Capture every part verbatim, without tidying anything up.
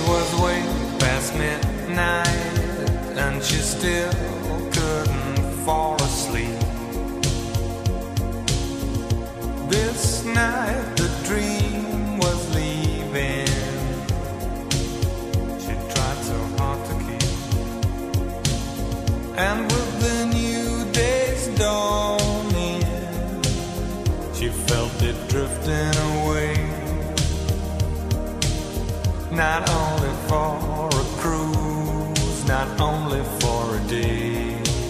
was way past midnight, and she still couldn't fall asleep. This night the dream was leaving. She tried so hard to keep. And with the new day's dawning, she felt it drifting away. Not only for a cruise, not only for a day.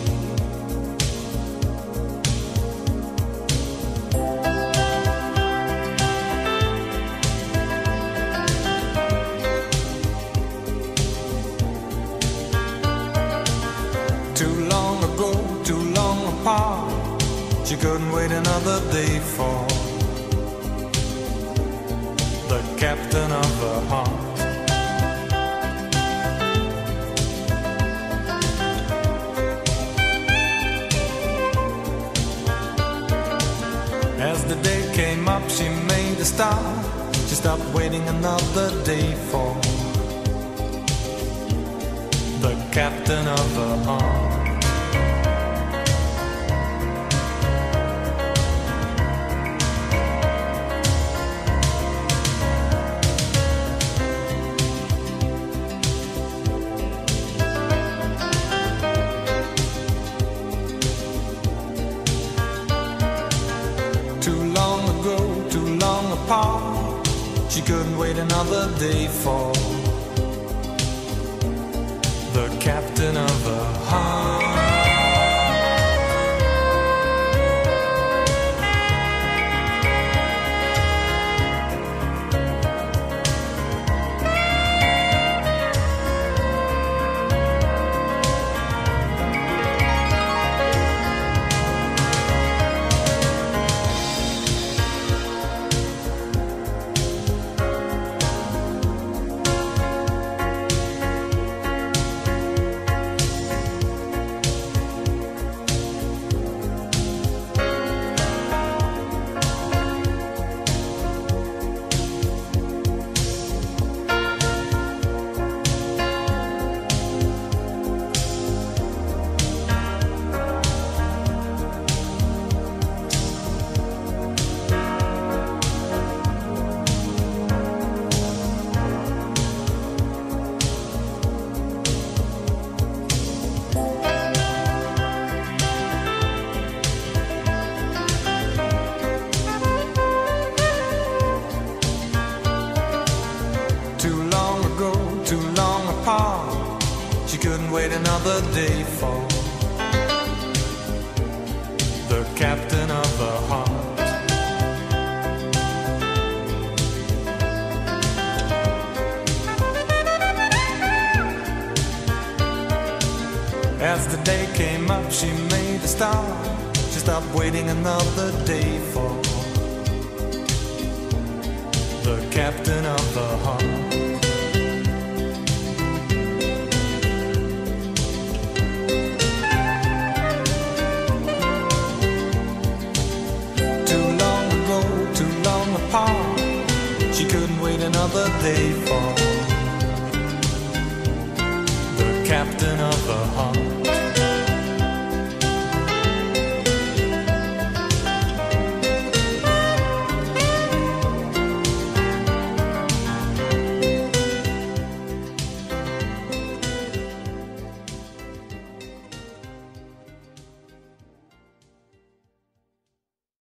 Too long ago, too long apart, she couldn't wait another day for the captain of her heart. As the day came up, she made a start. She stopped waiting another day for the captain of her heart. Too long ago, too long apart, she couldn't wait another day for the captain of her heart. Too long ago, too long apart, she couldn't wait another day for the captain of her heart. As the day came up, she made a start. She stopped waiting another day for the captain of her heart. Too long ago, too long apart, she couldn't wait another day for the captain of her heart.